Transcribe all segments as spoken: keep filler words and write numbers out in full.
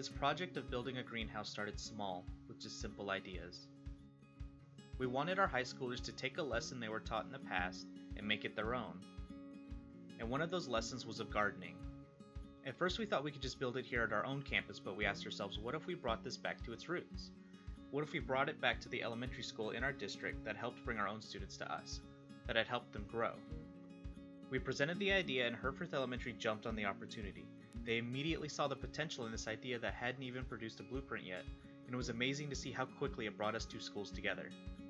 This project of building a greenhouse started small, with just simple ideas. We wanted our high schoolers to take a lesson they were taught in the past and make it their own. And one of those lessons was of gardening. At first we thought we could just build it here at our own campus, but we asked ourselves, what if we brought this back to its roots? What if we brought it back to the elementary school in our district that helped bring our own students to us, that had helped them grow? We presented the idea and Herforth Elementary jumped on the opportunity. They immediately saw the potential in this idea that hadn't even produced a blueprint yet, and it was amazing to see how quickly it brought us two schools together.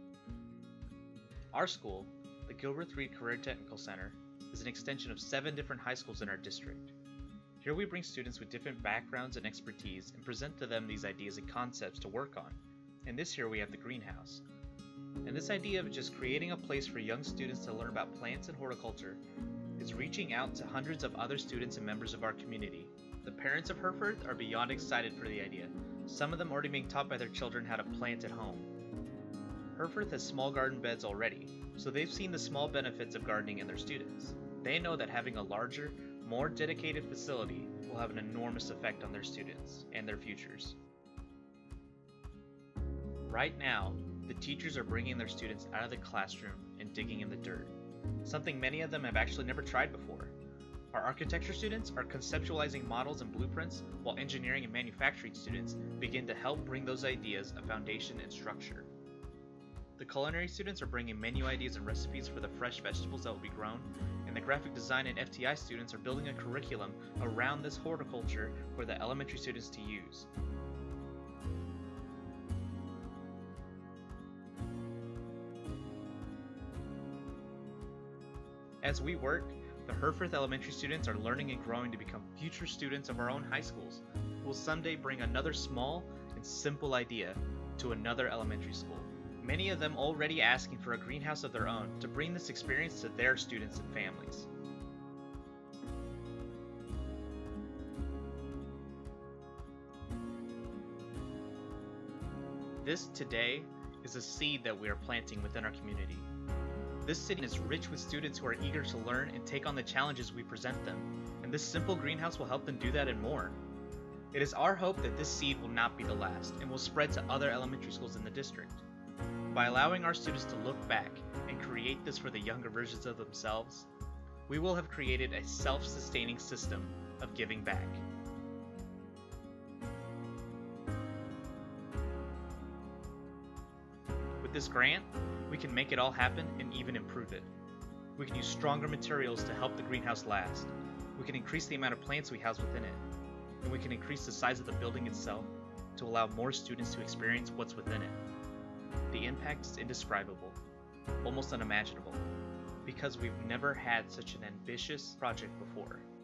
Our school, the Gilbreath-Reed Career Technical Center, is an extension of seven different high schools in our district. Here we bring students with different backgrounds and expertise and present to them these ideas and concepts to work on. And this year we have the greenhouse. And this idea of just creating a place for young students to learn about plants and horticulture is reaching out to hundreds of other students and members of our community. The parents of Herforth are beyond excited for the idea, some of them already being taught by their children how to plant at home. Herforth has small garden beds already, so they've seen the small benefits of gardening in their students. They know that having a larger, more dedicated facility will have an enormous effect on their students and their futures. Right now, the teachers are bringing their students out of the classroom and digging in the dirt, something many of them have actually never tried before. Our architecture students are conceptualizing models and blueprints, while engineering and manufacturing students begin to help bring those ideas a foundation and structure. The culinary students are bringing menu ideas and recipes for the fresh vegetables that will be grown, and the graphic design and F T I students are building a curriculum around this horticulture for the elementary students to use. As we work, the Herforth Elementary students are learning and growing to become future students of our own high schools, who will someday bring another small and simple idea to another elementary school. Many of them already asking for a greenhouse of their own to bring this experience to their students and families. This today is a seed that we are planting within our community. This city is rich with students who are eager to learn and take on the challenges we present them, and this simple greenhouse will help them do that and more. It is our hope that this seed will not be the last and will spread to other elementary schools in the district. By allowing our students to look back and create this for the younger versions of themselves, we will have created a self-sustaining system of giving back. With this grant, we can make it all happen and even improve it. We can use stronger materials to help the greenhouse last. We can increase the amount of plants we house within it. And we can increase the size of the building itself to allow more students to experience what's within it. The impact is indescribable, almost unimaginable, because we've never had such an ambitious project before.